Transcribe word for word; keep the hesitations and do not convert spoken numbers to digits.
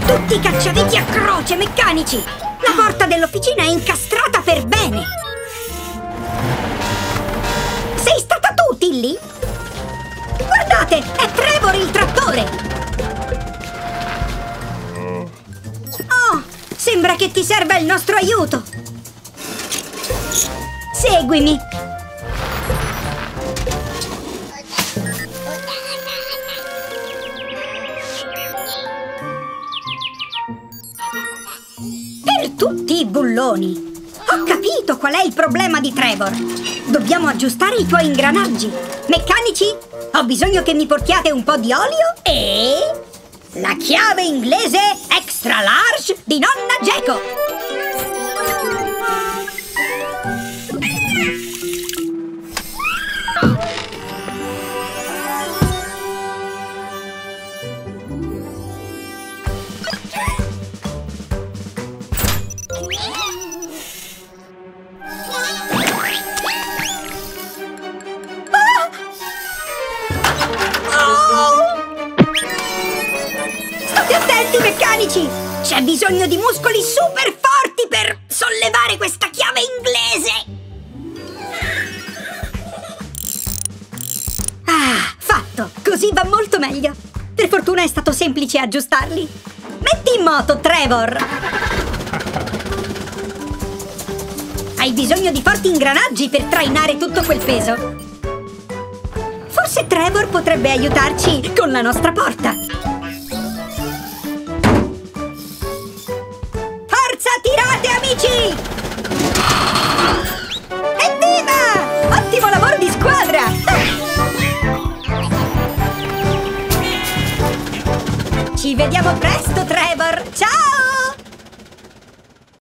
Tutti i cacciaviti a croce, meccanici! La porta dell'officina è incastrata per bene! Sei stata tu, Tilly? Guardate, è Trevor il trattore! Oh, sembra che ti serva il nostro aiuto! Seguimi! Per tutti i bulloni! Ho capito qual è il problema di Trevor! Dobbiamo aggiustare i tuoi ingranaggi! Meccanici, ho bisogno che mi portiate un po' di olio e... la chiave inglese extra large di nonna Geco! Meccanici! C'è bisogno di muscoli super forti per sollevare questa chiave inglese! Ah, fatto! Così va molto meglio! Per fortuna è stato semplice aggiustarli! Metti in moto, Trevor! Hai bisogno di forti ingranaggi per trainare tutto quel peso! Forse Trevor potrebbe aiutarci con la nostra porta! Tirate, amici! Evviva! Ottimo lavoro di squadra! Ci vediamo presto, Trevor! Ciao!